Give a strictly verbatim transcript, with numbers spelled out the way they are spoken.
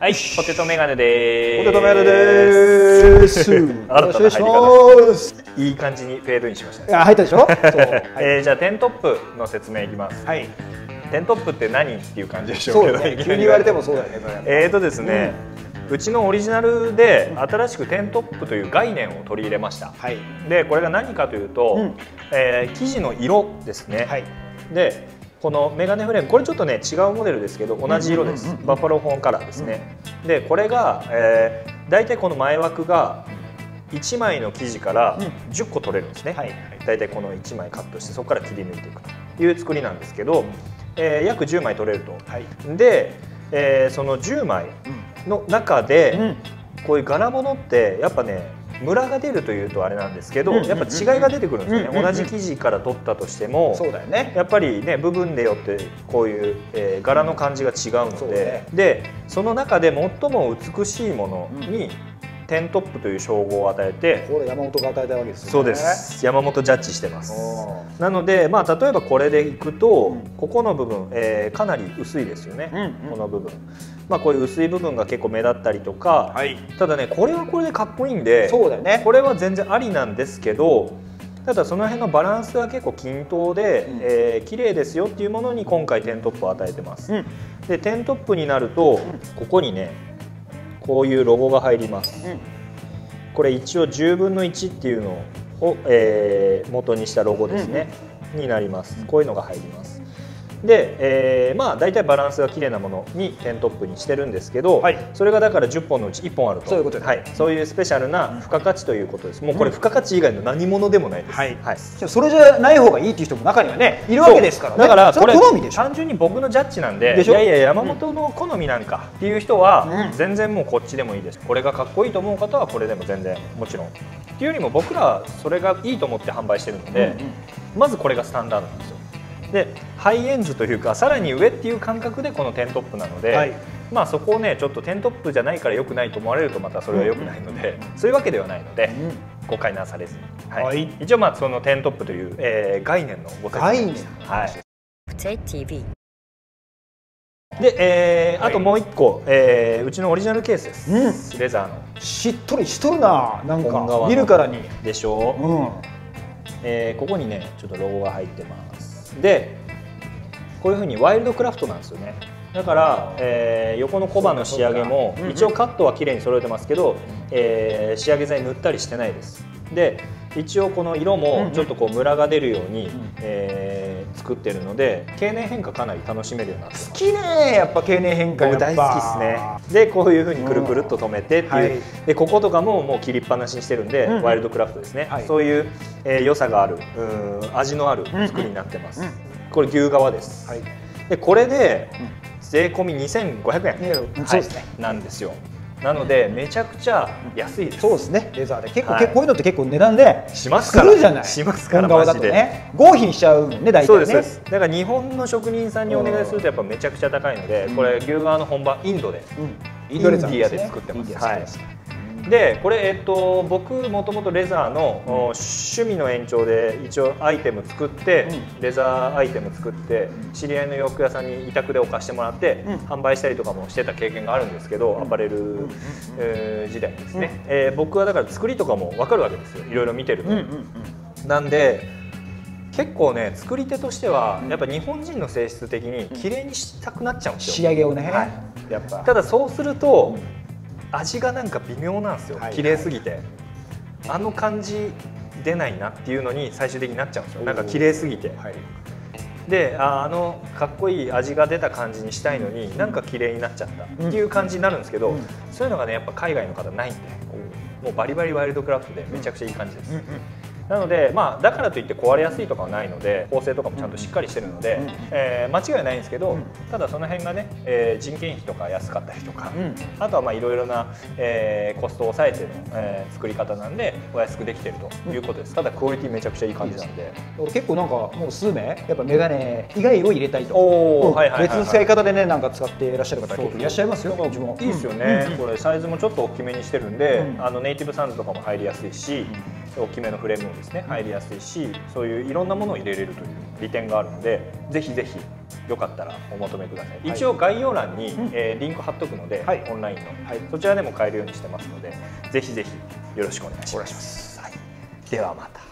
はい、ポテトメガネでーす。 ポテトメガネでーす。よろしくお願いします。 いい感じにフェードインしましたね。 あ、入ったでしょ。そう。 えー、じゃあテントップの説明いきます。 はい。 テントップって何っていう感じでしょうけど、 そうね、急に言われてもそうだよね。 えーとですね、うちのオリジナルで新しくテントップという概念を取り入れました。はい。で、これが何かというと、えー、生地の色ですね。はい。で。このメガネフレーム、これちょっとね違うモデルですけど同じ色です。バッファローホーンカラーですね。でこれが、えー、大体この前枠がいちまいの生地からじゅっこ取れるんですね。大体このいちまいカットしてそこから切り抜いていくという作りなんですけど、えー、約じゅうまい取れると。はい、で、えー、そのじゅうまいの中で、こういう柄物ってやっぱねムラが出るというとあれなんですけど、やっぱ違いが出てくるんですよね。同じ生地から取ったとしても、そうだよね。やっぱりね部分でよってこういう、えー、柄の感じが違うので、でその中で最も美しいものにテントップという称号を与えて、これ山本が与えたわけですね。そうです。山本ジャッジしてます。なのでまあ例えばこれでいくと、ここの部分、えー、かなり薄いですよね。この部分。まあこういう薄い部分が結構目立ったりとか、はい、ただねこれはこれでかっこいいんで、そうだよね、これは全然ありなんですけど、ただその辺のバランスが結構均等で、うん、えー、綺麗ですよっていうものに今回テントップを与えてます。うん、でテントップになると、うん、ここにねこういうロゴが入ります。うん、これ一応じゅうぶんのいちっていうのを、えー、元にしたロゴですね、うん、になります。こういうのが入ります。で、えー、まあ大体バランスが綺麗なものにテントップにしてるんですけど、はい、それがだからじゅっぽんのうちいっぽんあると、そういうことです、はい、そういうスペシャルな付加価値ということです。もうこれ付加価値以外の何物でもないです。はい、はい、それじゃない方がいいっていう人も中にはねいるわけですからね。だからこれ好みでしょ。単純に僕のジャッジなんで、いやいや山本の好みなんかっていう人は全然もうこっちでもいいです。これがかっこいいと思う方はこれでも全然もちろん。っていうよりも僕らそれがいいと思って販売してるので、うんうん、まずこれがスタンダードなんですよ。でハイエンズというかさらに上っていう感覚でこのテントップなので、はい、まあそこをねちょっとテントップじゃないから良くないと思われるとまたそれは良くないので、うん、そういうわけではないので、うん、誤解なされずに、はいはい、一応まあそのテントップという、えー、概念のご説明でした。はい。で、えーはい、あともう一個、えー、うちのオリジナルケースです、うん、レザーのしっとりしとるな、なんか見るからにでしょう、うん、えー、ここにねちょっとロゴが入ってます。でこういうふうにワイルドクラフトなんですよね。だから、えー、横のコバの仕上げも一応カットは綺麗に揃えてますけど、えー、仕上げ剤塗ったりしてないです。で一応この色もちょっとこうムラが出るように、えー、作ってるので経年変化かなり楽しめるようになってます。好きね、やっぱ経年変化僕大好きですね。でこういうふうにくるくるっと止めてっていう、はい、でこことかももう切りっぱなしにしてるんで、うん、ワイルドクラフトですね、はい、そういう、えー、良さがある、うん味のある作りになってます。うんうん、これ牛革です。はい、でこれで税込みにせんごひゃくえん、うん、はい、なんですよ。なのでめちゃくちゃ安いです。そうですね。レザーで結構、はい、こういうのって結構値段でしますから。するじゃない。しますからマジで。ね、合品しちゃうもんね大体ね。そうですそうです。だから日本の職人さんにお願いするとやっぱめちゃくちゃ高いので、これ牛革の本場インドで、うん、インドレザーで作ってます。はい。でこれ、えっと、僕もともとレザーの、うん、趣味の延長で一応アイテム作って、うん、レザーアイテム作って知り合いの洋服屋さんに委託で置かしてもらって、うん、販売したりとかもしてた経験があるんですけど、うん、アパレル、えー、時代ですね、うん、えー、僕はだから作りとかも分かるわけですよ、いろいろ見てると。なんで結構ね作り手としてはやっぱ日本人の性質的に綺麗にしたくなっちゃうんですよ、仕上げをね、はい、やっぱただそうすると、うん味がなんか微妙なんですよ、綺麗すぎてあの感じ出ないなっていうのに最終的になっちゃうんですよ。なんか綺麗すぎて、はい、で あ, あのかっこいい味が出た感じにしたいのになんか綺麗になっちゃったっていう感じになるんですけど、うん、そういうのがねやっぱ海外の方ないんで、もうバリバリワイルドクラフトでめちゃくちゃいい感じです。うんうんうん、なので、まあ、だからといって壊れやすいとかはないので縫製とかもちゃんとしっかりしてるので、うん、えー、間違いはないんですけど、うん、ただその辺がね、えー、人件費とか安かったりとか、うん、あとはいろいろな、えー、コストを抑えての、えー、作り方なんでお安くできてるということです。うん、ただクオリティめちゃくちゃいい感じなんで、俺結構なんかもう数名やっぱメガネ以外を入れたいと別の使い方でねなんか使っていらっしゃる方結構いらっしゃいますよ。うちもいいですよね、うん、これサイズもちょっと大きめにしてるんで、うん、あのネイティブサンズとかも入りやすいし、大きめのフレームもですね入りやすいし、そういういろんなものを入れれるという利点があるので、ぜひぜひよかったらお求めください。はい、一応概要欄に、うん、えー、リンク貼っとくので、はい、オンラインの、はい、そちらでも買えるようにしてますので、ぜひぜひよろしくお願いします。はい、ではまた。